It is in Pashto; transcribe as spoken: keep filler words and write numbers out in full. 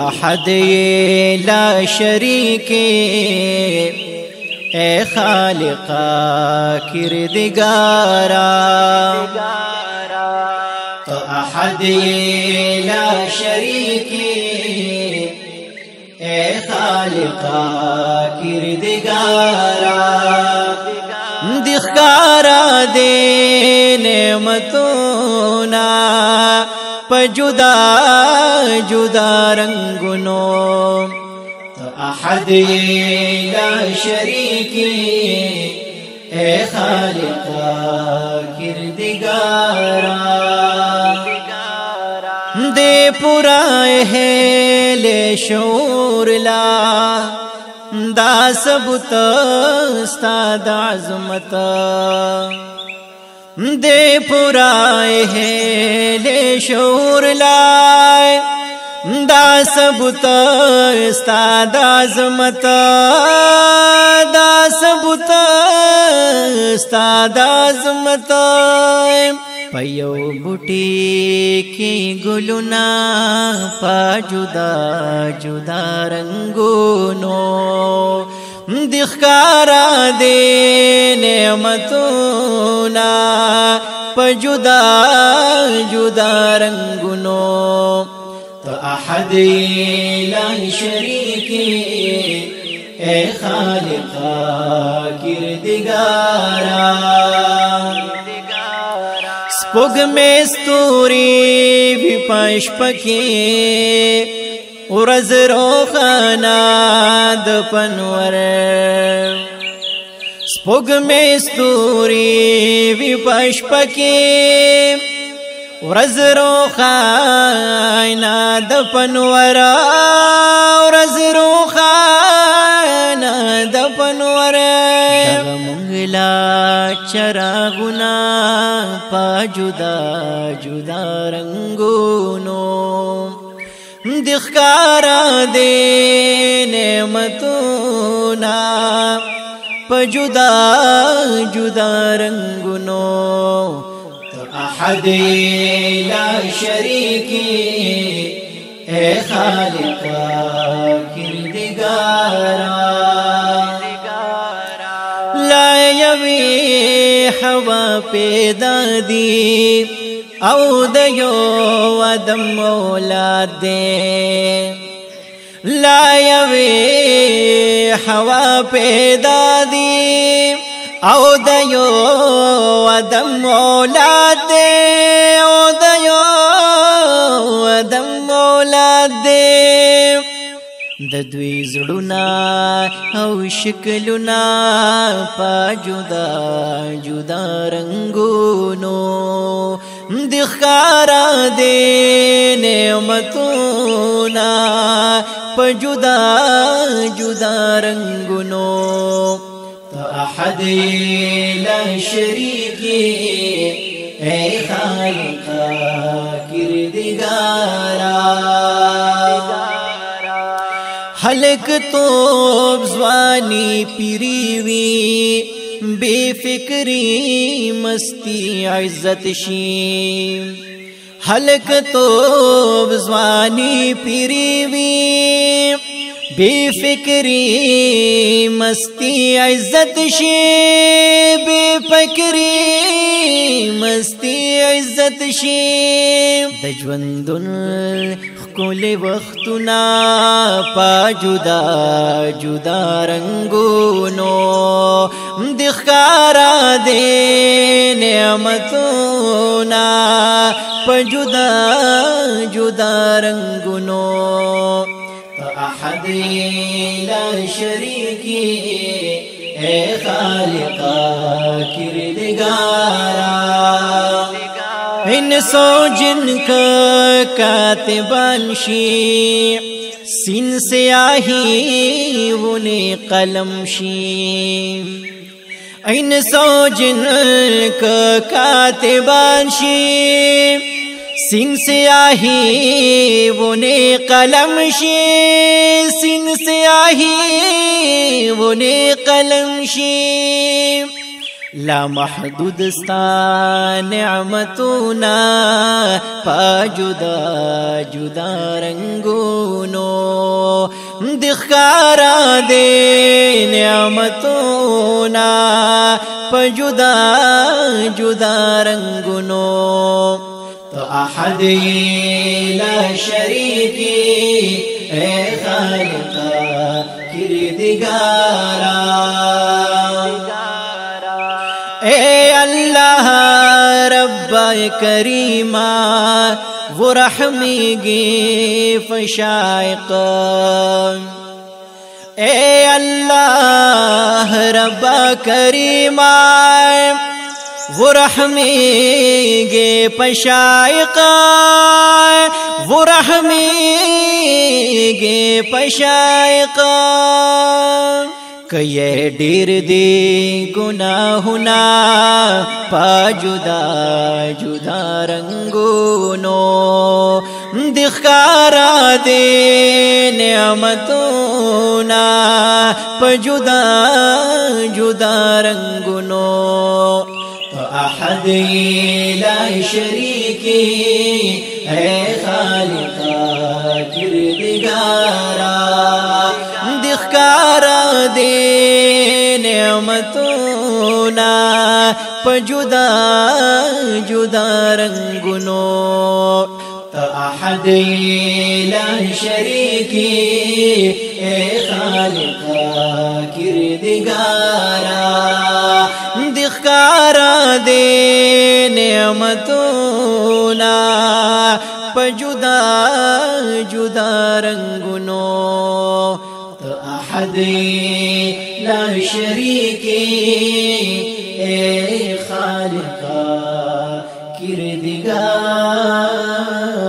احد لا شریک اے خالقا کردگارا تو احد لا شریک اے خالقا کردگارا دخکارا دے نعمتونا پا جدا جدا رنگنو تو احد لا شریک اے خالقا کردگارا دے پورا اہل شعور لا دا ثبوت استاد عظمت دے پورا اہل شعور لائے دا ثبوت استاد عظمت دا ثبوت استاد عظمت پیو بوٹی کی گلونا پا جدا جدا رنگونو دخکارا دے نعمتونا پا جدا جدا رنگنو تو احد لا شریک اے خالقا کردگارا سپوگ میں ستوری بھی پنش پکی ورز روخانا د پنور سپوگ میں ستوری بھی پش پکی ورز روخانا د پنور ورز روخانا د پنور منگلا چراغنا پا جدا جدا رنگونو دخکارا دے نعمتونا پا جدا جدا رنگنو تو احد لا شریک اے خالقا کردگارا لا یوی حوا پیدا دی او دیو ودم اولاد دے لا یوی حوا پیدا دی او دیو ودم اولاد دے او دیو ودم اولاد دے د دوی زړونا او شکلونا پا جدا جدا رنگونو دخکارا دے نعمتونا پا جدا جدا رنگنو تو احد لا شریک اے خالقا کردگارا حلق توب زوانی پیریوی بے فکری مستی عزت شیم حلق توب زوانی پیریوی بے فکری مستی عزت شیم بے فکری مستی عزت شیم دجوندن کل وقتنا پا جدا جدا رنگونو دخکارا دے نعمتونا پا جدا جدا رنگونو تو احد لا شریک اے خالقا کردگارا انسو جن کا کاتبان شی سین سیاہی ونے قلم شی انسو جن کا کاتبان شی سین سیاہی ونے قلم شی سین سیاہی ونے قلم شی لا محدود ستا نعمتونا پا جدا جدا رنگونو دخکارا دے نعمتونا پا جدا جدا رنگونو تو احد لا شریکی اے خالقا کردگارا اے اللہ رب کریما وہ رحمی گی فشائق اے اللہ رب کریما وہ رحمی گے پشائق وہ رحمی گے پشائق کہ یہ ڈیر دی گناہنا پا جدا جدا رنگونو دخکارا دے نعمتونا پا جدا جدا رنگونو تو احد لا شریکی اے خالقا کردگارا دخکارا دے نعمتونا پا جدا جدا رنگونو تو احد لا شریکی اے خالقا کردگارا دخکارا دے نعمتونا پا جدا جدا رنگونو تو احد لا شریکی اے خالقا کردگار